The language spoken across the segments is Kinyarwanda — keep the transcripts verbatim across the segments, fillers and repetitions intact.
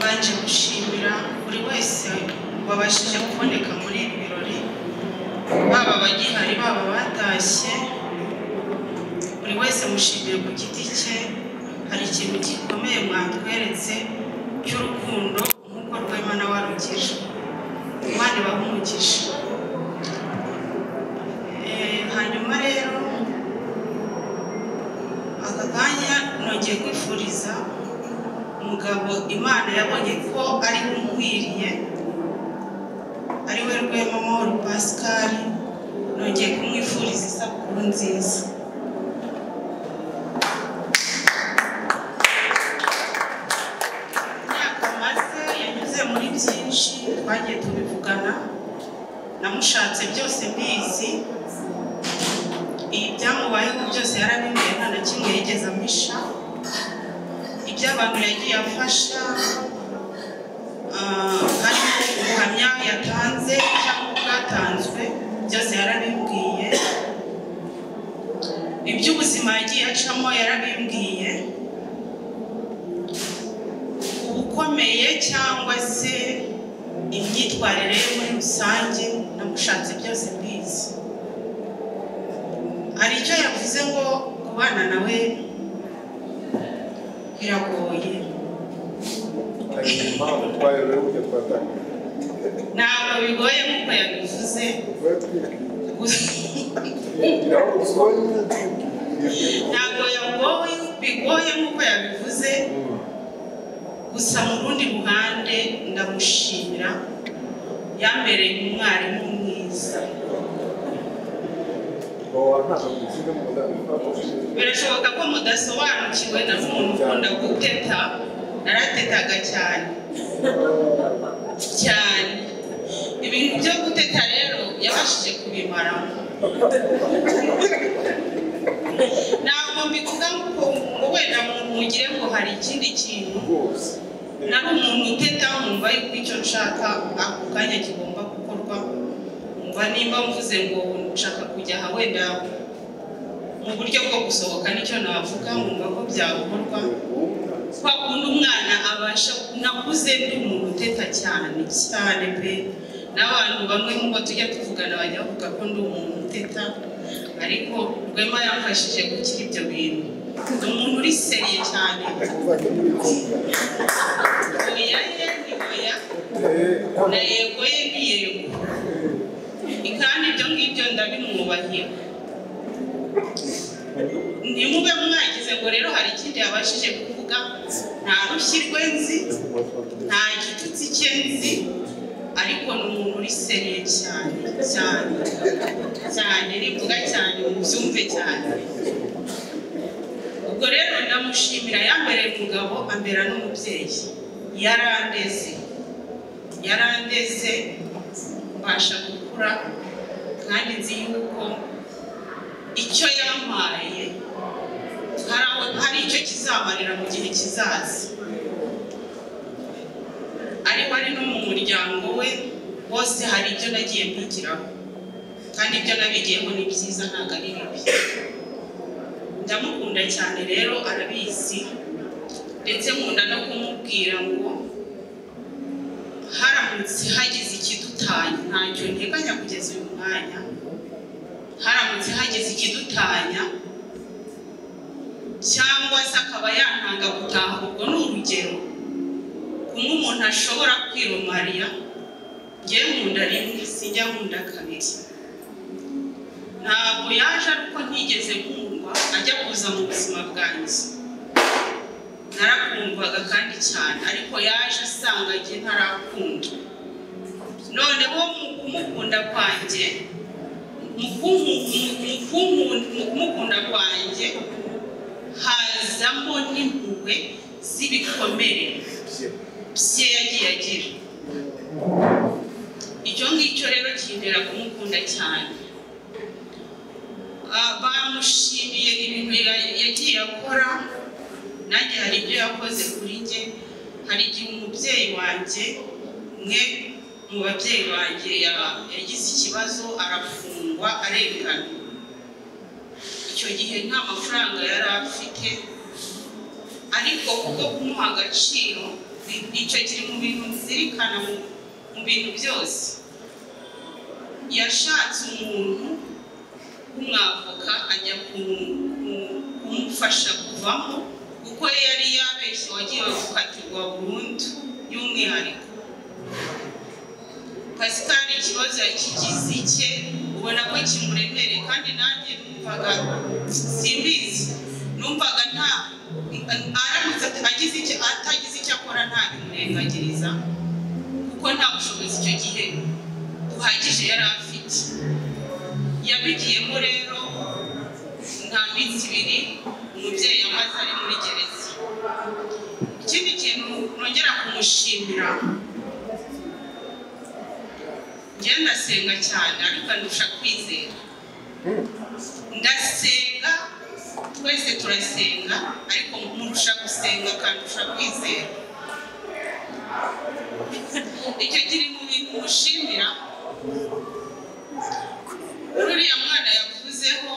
banje gushimira buri wese wabashije kuboneka muri ibi birori, baba bagihari baba batashye, buri wese mushimiye ku giti cye. Hari ikintu gikomeye mwatweretse cy'urukundo nk'uko Rwema nawe warugije. Imana ibahe umugisha. Hanyuma rero aka kanya nongeye kwifuriza umugabo Imana yabonye ko ari umwiriye, ari we Rwema Mahoro Pascal, nongeye kumwifuriza isabukuru nziza. Imyaka maze yanyuze muri byinshi, twagiye tubivugana, namushatse byose mbizi, ibyamubayeho byose yarabimbwiye, nta na kimwe yigeze ampisha. Iby'abantu yagiye afasha, harimo ubuhamya yatanze cyangwa bwatanzwe, byose yarabimbwiye. Iby'ubuzima yagiye acamo yarabimbwiye. Ubukomeye cyangwa se imyitwarire ye muri rusange, namushatse byose mbizi. Hari icyo yavuze ngo kubana nawe biragoye. Ntabwo bigoye nk'uko yabivuze, ntabwo bigoye nk'uko yabivuze, gusa mu rundi ruhande ndamushimira, yambereye umwarimu mwiza. Birashoboka ko mudasobanukiwe, na umuntu ukunda guteta, naratetaga cyane cyane. Ibintu byo guteta rero yabashije kubimaramo. Ntabwo mbivuga ngo wenda mugire ngo hari ikindi kintu, nari umuntu uteta, mwumva yuko icyo nshaka ako kanya kigomba gukorwa. Mwumva nimba mvuze ngo nshaka kujya aha wenda mu buryo bwo gusohoka nicyo navuga, mwumva ko byakorwa. Kwa kundi umwana abasha, nakuze ndi umuntu uteta cyane cyane pe, n'abantu bamwe nk'uko tujya tuvugana bajya bavuga ko ndi umuntu uteta, ariko Rwema yamfashije gukira ibyo bintu. Ni umuntu uri seriye cyane. Oya ye ni oya, na yego ye ni yego, kandi ibyo ngibyo ndabimwubahira. Ntimube mwagize ngo rero hari ikindi yabashije kuvuga, nta rushyi rwe nzi, nta gitutsi cye nzi, ariko ni umuntu uri seriye cyane cyane cyane, rivuga cyane mubyumve cyane. Ubwo rero ndamushimira, yambereye umugabo, ambera n'umubyeyi. Yarandeze yarandeze mbasha gukura, kandi nzi yuko icyo yampaye hari icyo kizamarira mu gihe kizaza. Ariko ari no mu muryango we wose hari ibyo nagiye mbigiraho, kandi ibyo nabigiyeho ni byiza, ntabwo ari bibi. Ndamukunda cyane rero, arabizi, ndetse nkunda no kumubwira ngo haramutse hagize ikidutanya, ntacyo nteganya kugeza uyu mwanya, haramutse hagize ikidutanya cyangwa se akaba yantanga gutaha, ubwo ni urugero, kumwe umuntu ashobora kwirumariya, ngewe nkunda rimwe, sinjya nkunda kabiri. Ntabwo yaje ariko ntigeze kumva ajya kuza mu buzima bwanjye, narakumvaga kandi cyane, ariko yaje asanga njye ntarakunda. Noneho mu kumukunda kwanjye, mu kumukunda kwanjye hazamo n'impuhwe z'ibikomere bye yagiye agira. Icyo ngicyo rero kindera kumukunda cyane. Bamushimiye ibintu yagiye akora, nanjye hari ibyo yakoze kuri njye. Hari igihe umubyeyi wanjye, umwe mu babyeyi banjye yagize ikibazo, arafungwa, arengana. Icyo gihe nta mafaranga yari afite, ariko kubwo kumuha agaciro icyo kiri mu bintu zirikana mu bintu byose. Yashatse umuntu w'umwavoka ajya kumufasha kuvamo kuko yari yabeshye wagiye gukatirwa burundu y'umwihariko. Pascal ikibazo yakigize icye ubona ko kimuremereye kandi nanjye numvaga simbizi, numvaga nta aramutse agize icyo atagize icyo akora nta bimurengagiriza kuko nta bushobozi icyo gihe buhagije yari afite. Yabigiyemo rero nta minsi ibiri umubyeyi amaze ari muri gereza. Ikindi kintu nongera kumushimira, njye ndasenga cyane ariko ndusha kwizera. Ndasenga, twese turasenga ariko murusha gusenga kandusha kwizera. Icyo kiri mu bintu mushimira. Uriya mwana yavuzeho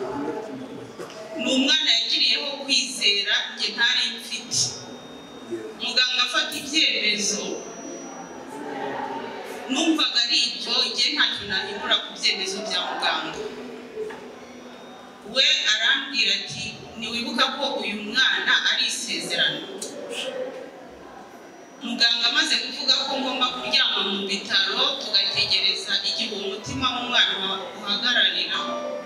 ni umwana yagiriyeho kwizera njye ntari mfite. Muganga afata ibyemezo numvaga ari ibyo, njye ntacyo nahindura ku byemezo bya muganga. We arambwira ati ntiwibuka ko uyu mwana ari isezerano. Muganga amaze kuvuga ko ngomba kuryama mu bitaro tugategereza igihe umutima w'umwana uhagararira,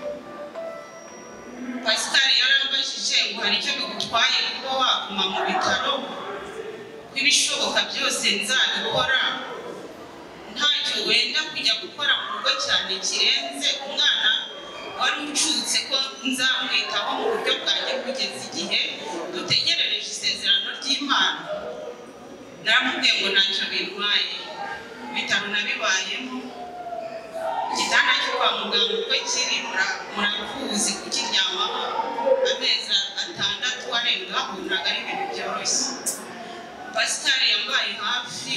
Pascal yarambajije ngo hari icyo bigutwaye kuba waguma mu bitaro, ko ibishoboka byose nzabikora, ntacyo wenda kujya gukora mu rugo cyane kirenze umwana wari ucutse ko nzamwitaho mu buryo bwanjye kugeza igihe dutegerereje isezerano ry'Imana. Naramubwiye ngo ntacyo bintwaye, ibitaro nabibayemo, igitanda cyo kwa muganga uko kiri murakuzi kukiryamaho amezi atandatu arengaho ntabwo ari ibintu byoroshye. Pascal yambaye hafi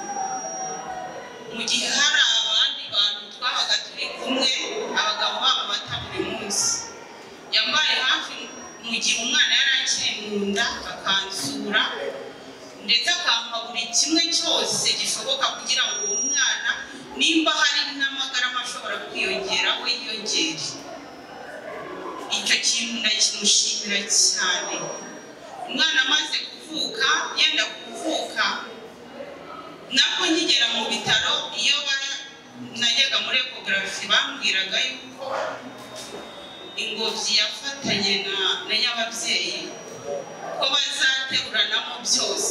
mu gihe hari abandi bantu twabaga turi kumwe abagabo babo bata buri munsi. Yambaye hafi mu gihe umwana yari akiri mu nda akansura ndetse akampa buri kimwe cyose gishoboka kugira ngo uwo mwana nimba hari n'amagarama ashobora kwiyongera we yiyongere. Icyo kintu ndakimushimira cyane. Umwana amaze kuvuka, yenda kuvuka nako nkigera mu bitaro, iyo najyaga muri ecography bambwiraga yuko ingobyi yafatanye na nyababyeyi ko bazateruranamo byose.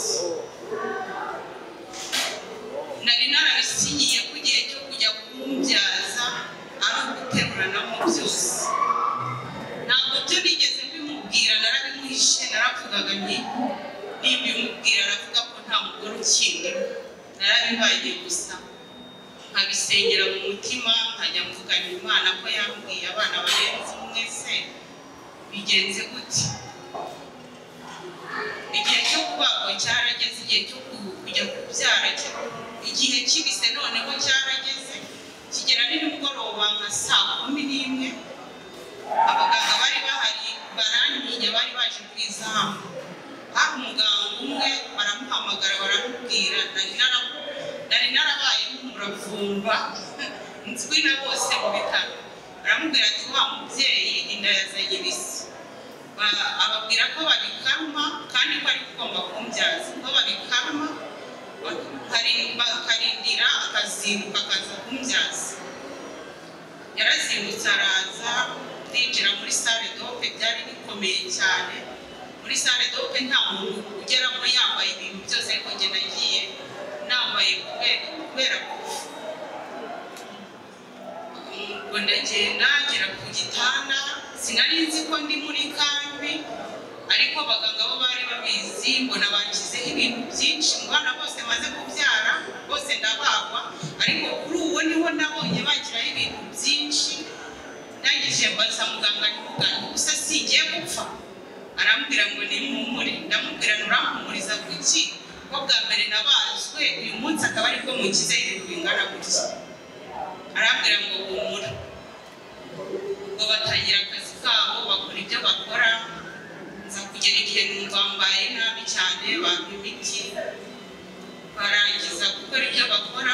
Nari narabisinyiye ku gihe cyo kujya kumbyaza ari uguteruranamo byose. Ntabwo byo nigeze mbimubwira, narabimuhishe, naravugaga nti nimbimubwira aravuga ko nta mugore ukindi. Narabibaye gusa nkabisengera mu mutima, nkajya mvugana Imana ko yambwiye abana barenze umwe se bigenze gute. Igihe cyo kubagwa cyarageze, igihe cyo kujya kubyara igihe kibise noneho cyarageze, kigera nimugoroba nka saa kumi n'imwe abaganga bari bahari barantinya, bari baje kwizamu. Aho umuganga umwe baramuhamagara baramubwira, nari narabaye nk'umuravumba nzwi na bose mu bitaro. Baramubwira ati wa mubyeyi inda yazanye ibisi. Ababwira ko babikaruma kandi ko ari ugomba kumbyaza, ko babikaruma bakarindira akazinduka akaza kumbyaza. Yarazindutse araza, ndinjira muri salle d'ope, byari bikomeye cyane. Muri salle d'ope nta muntu ugeramo yambaye ibintu byose, ariko njye nagiye nambaye kubera kuva. Ubwo ndagenda ngera ku gitanda, sinari nzi ko ndi muri kambi, ariko abaganga bo bari babizi, mbona banshyizeho ibintu byinshi. Mu bana bose maze kubyara bose ndabagwa, ariko kuri uwo niho nabonye bagiraho ibintu byinshi. Ndangije mbaza muganga ntimugane gusa singiye gupfa. Arambwira ngo nimpumure. Ndamubwira nurampumuriza kuki ko bwa mbere nabazwe uyu munsi akaba ariko mukize ibintu bingana gutya. Arambwira ngo humura. Ubwo batangira akazi kabo, bakora ibyo bakora, nza kugera igihe numva mbaye nabi cyane, bampa imiti gukora ibyo bakora,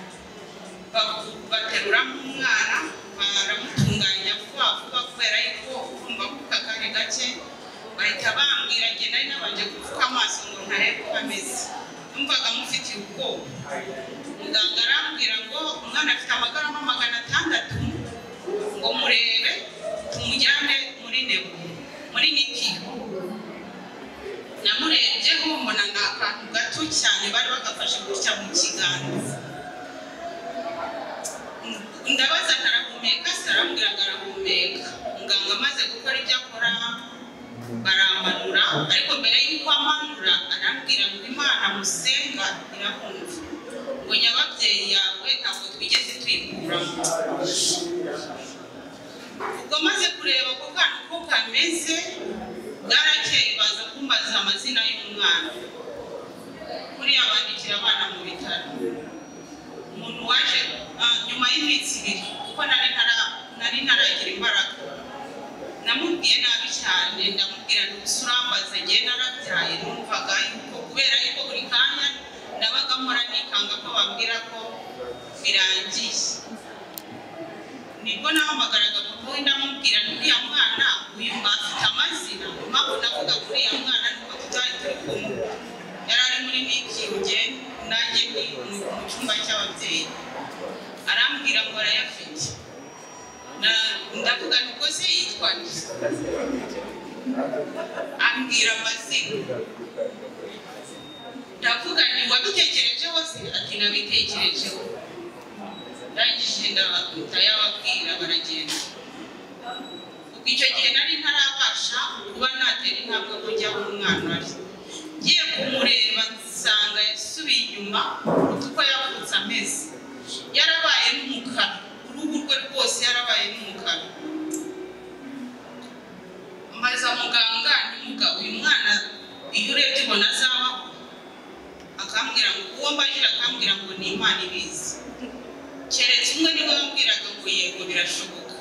baterura umwana baramutunganya vuba vuba kubera yuko kumva kuka kare gake bahita bambwira njye nari nabanje gupfuka amaso ngo ntarebe uko ameze, numvaga mufitiye ubwoba. Muganga arambwira ngo umwana afite amagarama magana atandatu ngo murebe tumujyane muri nebo muri nikiyo. Namurebyeho mbona ni akantu gato cyane bari bagafashe gutya mu kiganza. Ndabaza ntarahumeka, arambwira ngo arahumeka. Muganga amaze gukora ibyo akora baramanura, ariko mbere y'uko amanura arambwira ngo Imana musenga irakumva, ngo nyababyeyi yawe ntabwo twigeze tuyikuramo. Ubwo maze kureba ko kana uko kameze bwarakeye baza kumbaza amazina y'umwana, kuriya bandikira abana mu bitaro. Umuntu waje nyuma y'iminsi ibiri kuko nari nari ntaragira imbaraga, namubwiye nabi cyane, ndamubwira ntusurambaza njye narabyaye. Numvaga yuko kubera yuko buri kanya ndabaga mpora nikanga ko bambwira ko birangiye. Nibwo nahamagaraga papa we ndamubwira uriya mwana uyu afite amazina, impamvu navuga kuri uriya mwana nuko tutari turi kumwe, yari ari muri nikiyo nanjye ni mu cyumba cy'ababyeyi. Arambwira ngo arayafite, ndavuga nuko se yitwa nde, ambwira amazina. Ndavuga ni wabitekerejeho se? Ati nabitekerejeho. Ndangije ndayababwira baragenda. Ubwo icyo gihe nari ntarabasha kuba natera intambwe kujya aho umwana ari. Ngiye kumureba nsanga yasubiye inyuma kuko yavutse ameze, yarabaye n'umukara, uruhu rwe rwose yarabaye n'umukara. Maze muganga ni mugabo uyu mwana iyo urebye ubona azabaho, akambwira ngo uwo mbajira akambwira ngo ni Imana ibizi. Keretse umwe niwe wambwiraga ngo yego birashoboka.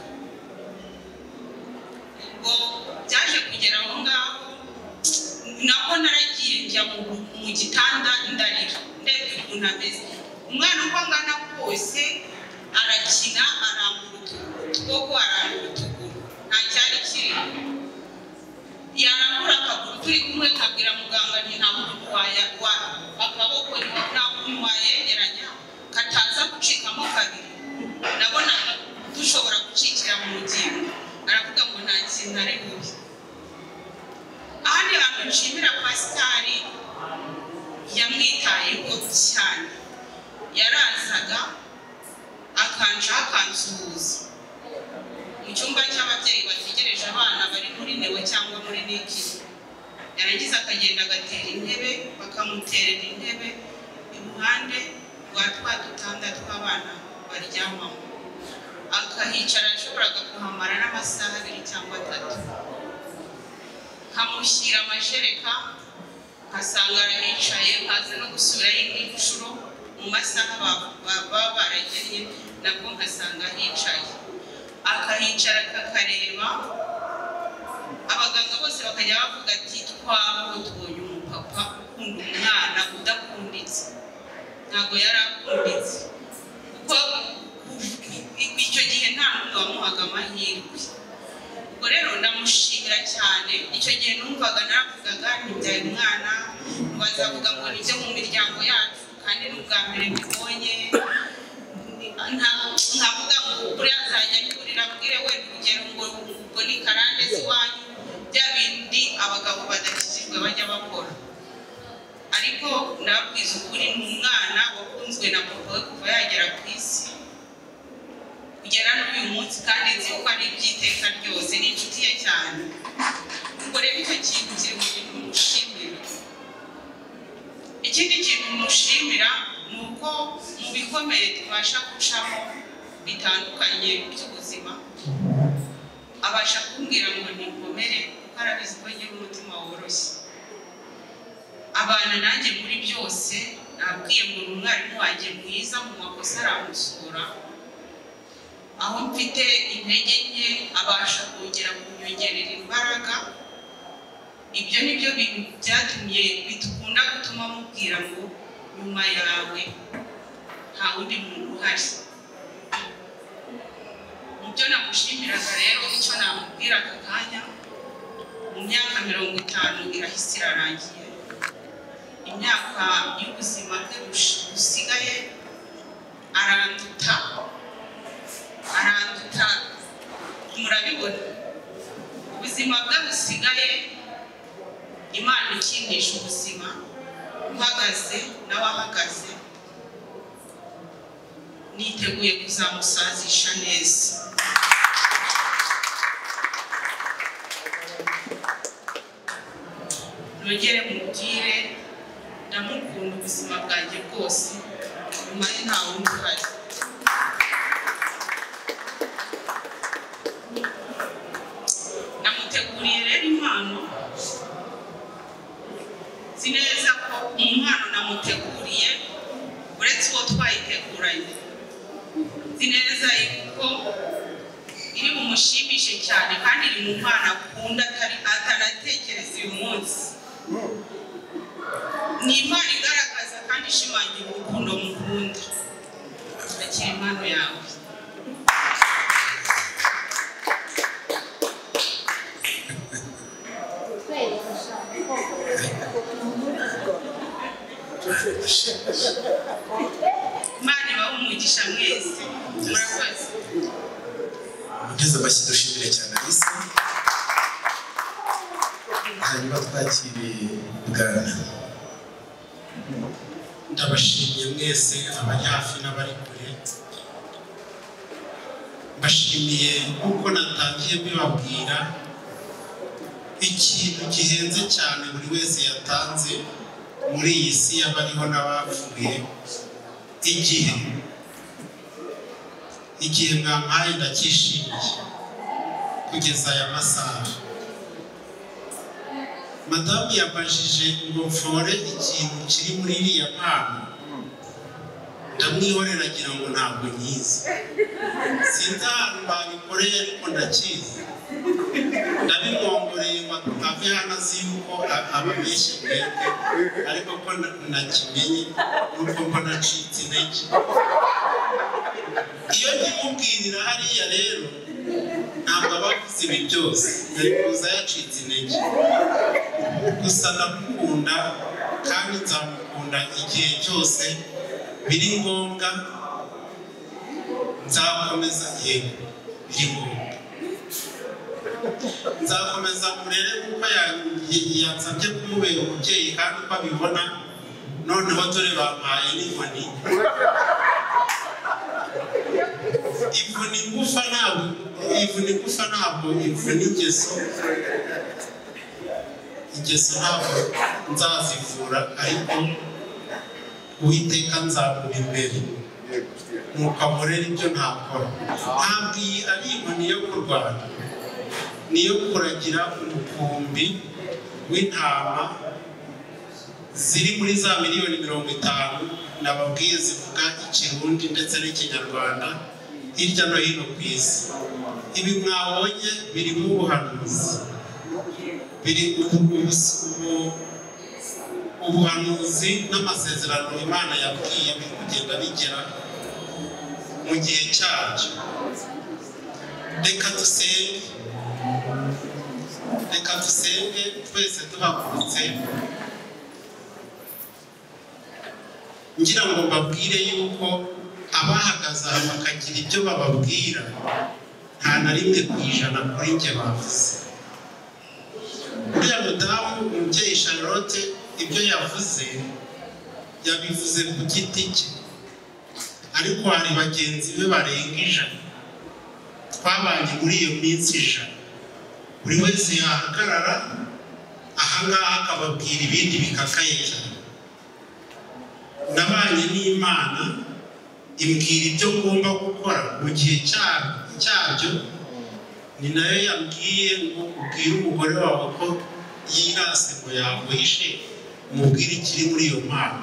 Ubwo byaje kugera aho ngaho nako naragiye njya mu gitanda ndarira ndebye ukuntu ameze. Umwana uko angana kose arakina, arambura utuguru, arambura utuguru, nta cyari kirimo. Yarambura akaguru turi kumwe, kabwira muganga nti nta muntu wayagwa akaboko nta muntu wayegeranya kataza gucikamo kabiri, nabona dushobora gucikira mu ngingo. Aravuga ngo nta kintu ari bubi. Ahandi hantu nshimira Pasitari yamwitayeho cyane, yarazaga akanja akansuhuza mu cyumba cy'ababyeyi bategereje abana bari muri newe cyangwa muri nikiyo. Yarangiza akagenda agatera intebe, bakamuterera intebe iruhande rwa twa dutanda tw'abana baryamamo, akahicara. Ashoboraga kuhamara n'amasaha abiri cyangwa atatu. Nkamushyira amashereka nkasanga arahicaye, nkaza no gusubirayo indi nshuro mu masaha baba baragennye, nabwo nkasanga hicaye. Akahicara kakareba, abaganga bose bakajya bavuga ati twaba tubonye umupapa ukunda umwana udakunditse. Ntabwo yari akunditse kuko icyo gihe nta muntu wamuhaga amahirwe. Ubwo rero ndamushimira cyane. Icyo gihe numvaga navugaga nibyaye umwana bazavuga ngo nibyo mu miryango yacu, kandi n'ubwa mbere mbibonye. Nkavuga ngo buriya azajya akurira abwire we urugero ngo ubwo ni karande z'iwanyu, bya bindi abagabo badakijijwe bajya bakora. Ariko ndababwiza ukuri, ni umwana wakunzwe na papa we kuva yagera ku isi kugera n'uyu munsi, kandi nzi ko ari iby'iteka ryose, ni inshuti ye cyane. Ubwo rero icyo kintu kiri mu bintu mushimira. Ikindi kintu mushimira ni uko mu bikomeye tubasha gucamo bitandukanye by'ubuzima, abasha kumbwira ngo ni inkomere kuko arabizi ko ngira umutima woroshye. Abana nanjye muri byose, nabwiye ngo ni umwarimu wanjye mwiza, mu makosa aramusura, aho mfite intege nke abasha kongera kunyongerera imbaraga. Ibyo nibyo bintu byatumye bitukunda gutuma mubwira ngo nyuma yawe nta wundi muntu uhari. Mu byo namushimiraga rero icyo namubwira aka kanya, mu myaka mirongo itanu irahise irarangiye, imyaka y'ubuzima bwe busigaye aranduta aranduta murabibona. Ubuzima bwe busigaye Imana ikinisha ubuzima, uhagaze n'abahagaze, niteguye kuzamusazisha neza. Nongere mubwire ndamukunda ubuzima bwanjye bwose, nyuma ye nta wundi uhari. Namuteguriye rero impano, si neza ko umwana namuteguriye uretse uwo twayiteguranye, si neza yuko iri bumushimishe cyane kandi iri mu mpano akunda atanatekereza uyu munsi. Ni impano igaragaza kandi ishimangira urukundo mukunda. Akira impano yawe. Mani bawe umugisha mwese. Murakoze. Mugeze amashyi dushimire cyane Alisa. Hanyuma twakiriye Bwana. Ndabashimiye mwese abari hafi n'abari kure. Mbashimiye kuko natangiye mbibabwira ikintu gihenze cyane buri wese yatanze muri iyi si y'abariho n'abapfuye. Igihe igihe mwampaye ndacyishimiye kugeza aya masaha. Madamu yabajije ngo mfore ikintu kiri muri iriya mpano, ndamwihorera agira ngo ntabwo nyizi. Sinzi ahantu babikoreye ariko ndakizi. Ndabimwongoreye ngo ave hano azi yuko ababeshye mwebwe, ariko ko nakimenye nuko ko nacitse intege. Iyo ndimubwirira hariya rero ntabwo abavuze ibi byose, yari kuza yacitse intege. Gusa ndamukunda kandi nzamukunda igihe cyose biri ngombwa. Nzakomeza yego biri ngombwa, nzakomeza murere kuko yansabye kumubera umubyeyi kandi uko abibona. Noneho dore bampaye n'inkoni. Ivuna ingufa ntabwo ivuna ingufa ntabwo ivuna ingeso. Ingeso ntabwo nzazivura, ariko Uwiteka nzamura imbere nuko amurera ibyo ntakora. Ntabwo iyi ari inkoni yo kurwana, niyo kuragira umukumbi w'intama ziri muri za miliyoni mirongo itanu nababwiye zivuga Ikirundi ndetse n'Ikinyarwanda hirya no hino ku isi. Ibi mwabonye birimo ubuhanuzi, biri ubuhanuzi n'amasezerano Imana yabwiye biri kugenda bigera mu gihe cyacyo. Reka dusenge, reka dusenge twese duhagurutse, ngira ngo mbabwire yuko abahagaze aha bakagira ibyo bababwira nta na rimwe ku ijana kuri njye bavuze. Uriya mudamu umubyeyi Charlotte ibyo yavuze yabivuze ku giti cye, ariko hari bagenzi be barenga ijana twabanye muri iyo minsi ijana. Buri wese yahagarara ahangaha akababwira ibindi bikakaye cyane. Nabanye n'Imana imbwira ibyo ngomba gukora mu gihe cyabyo. Ni nayo yambwiye ngo ubwire umugore wawe ko yirase ngo yaguhishe, umubwire ikiri muri iyo mpano.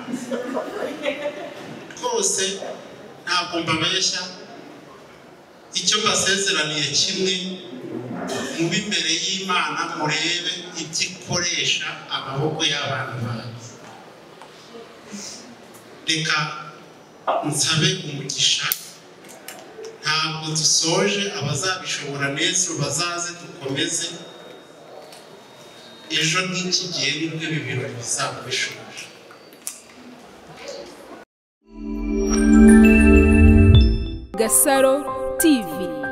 Rwose ntabwo mbabeshya, icyo mbasezeraniye kimwe, mube imbere y'Imana murebe ibyo ikoresha amaboko y'abantu bayo. Reka nsabe umugisha ntabwo dusoje abazabishobora neza bazaze dukomeze ejo n'iki gihe nibwo ibi birori bizaba bishoje Gasaro T V.